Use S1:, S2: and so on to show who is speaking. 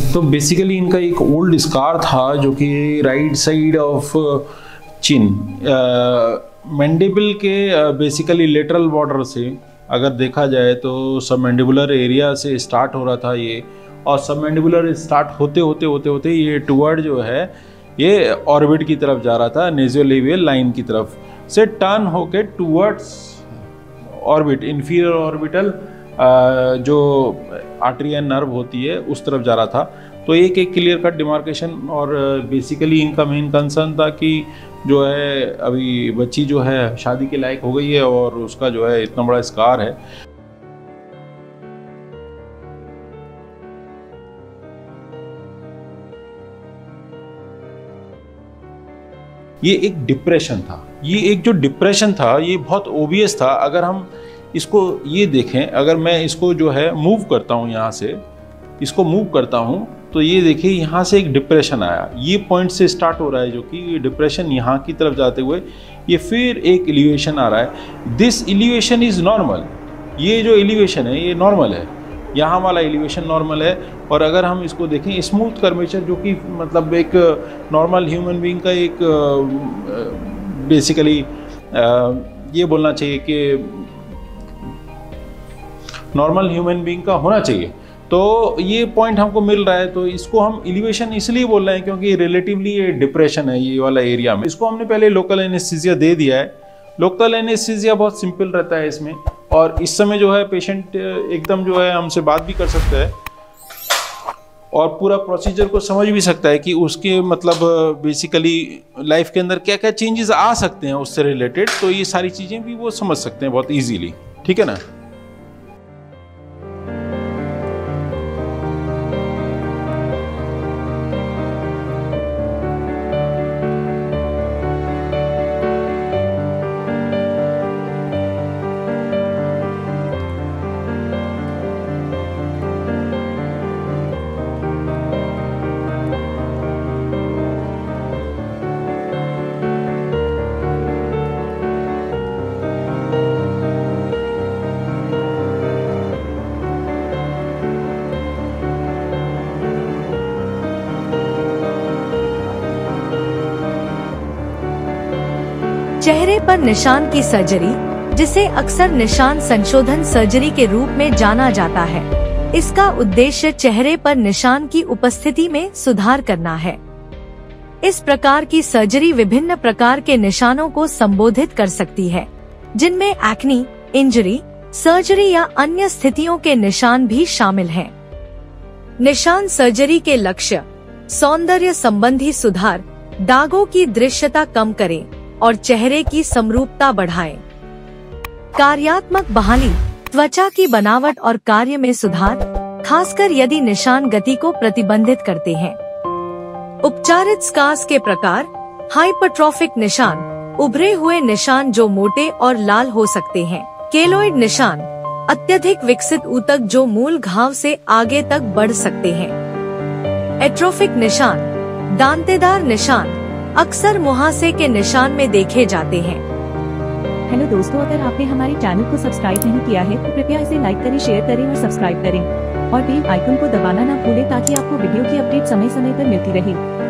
S1: तो बेसिकली इनका एक ओल्ड स्कार था जो कि right side of chin, mandible के बेसिकली लेटरल बॉर्डर से अगर देखा जाए तो सब मैंडिबुलर एरिया से स्टार्ट हो रहा था ये, और सब मैंडिबुलर स्टार्ट होते होते होते होते ये टुवर्ड जो है ये ऑर्बिट की तरफ जा रहा था, नेज़ोलेबियल लाइन की तरफ से टर्न होके टुवर्ड्स ऑर्बिट, इन्फीरियर ऑर्बिटल जो आर्टरी नर्व होती है उस तरफ जा रहा था। तो एक क्लियर कट डिमार्केशन, और बेसिकली इनका मेन कंसर्न था कि जो है अभी बच्ची जो है शादी के लायक हो गई है और उसका जो है इतना बड़ा स्कार है। ये एक डिप्रेशन था, ये एक जो डिप्रेशन था ये बहुत ओबियस था। अगर हम इसको ये देखें, अगर मैं इसको जो है मूव करता हूँ, यहाँ से इसको मूव करता हूँ तो ये देखिए यहाँ से एक डिप्रेशन आया, ये पॉइंट से स्टार्ट हो रहा है जो कि ये डिप्रेशन यहाँ की तरफ जाते हुए ये फिर एक एलिवेशन आ रहा है। दिस एलिवेशन इज़ नॉर्मल, ये जो एलिवेशन है ये नॉर्मल है, यहाँ वाला एलिवेशन नॉर्मल है। और अगर हम इसको देखें स्मूथ कर्वेचर जो कि मतलब एक नॉर्मल ह्यूमन बीइंग का एक बेसिकली ये बोलना चाहिए कि नॉर्मल ह्यूमन बीइंग का होना चाहिए, तो ये पॉइंट हमको मिल रहा है। तो इसको हम एलिवेशन इसलिए बोल रहे हैं क्योंकि रिलेटिवली ये डिप्रेशन है ये वाला एरिया में। इसको हमने पहले लोकल एनेस्थीसिया दे दिया है। लोकल एनेस्थीसिया बहुत सिंपल रहता है इसमें, और इस समय जो है पेशेंट एकदम जो है हमसे बात भी कर सकता है और पूरा प्रोसीजर को समझ भी सकता है कि उसके मतलब बेसिकली लाइफ के अंदर क्या क्या चेंजेस आ सकते हैं उससे रिलेटेड। तो ये सारी चीज़ें भी वो समझ सकते हैं बहुत ईजीली, ठीक है ना।
S2: चेहरे पर निशान की सर्जरी, जिसे अक्सर निशान संशोधन सर्जरी के रूप में जाना जाता है, इसका उद्देश्य चेहरे पर निशान की उपस्थिति में सुधार करना है। इस प्रकार की सर्जरी विभिन्न प्रकार के निशानों को संबोधित कर सकती है, जिनमें एक्ने, इंजरी, सर्जरी या अन्य स्थितियों के निशान भी शामिल हैं। निशान सर्जरी के लक्ष्य सौंदर्य संबंधी सुधार, दागों की दृश्यता कम करें और चेहरे की समरूपता बढ़ाएं। कार्यात्मक बहाली, त्वचा की बनावट और कार्य में सुधार, खासकर यदि निशान गति को प्रतिबंधित करते हैं। उपचारित स्कार्स के प्रकार, हाइपरट्रॉफिक निशान, उभरे हुए निशान जो मोटे और लाल हो सकते हैं। केलोइड निशान, अत्यधिक विकसित ऊतक जो मूल घाव से आगे तक बढ़ सकते हैं। एट्रोफिक निशान, दांतेदार निशान, अक्सर मुहासे के निशान में देखे जाते हैं।
S3: हेलो दोस्तों, अगर आपने हमारे चैनल को सब्सक्राइब नहीं किया है तो कृपया इसे लाइक करें, शेयर करें और सब्सक्राइब करें, और बेल आइकन को दबाना ना भूलें ताकि आपको वीडियो की अपडेट समय समय पर मिलती रहे।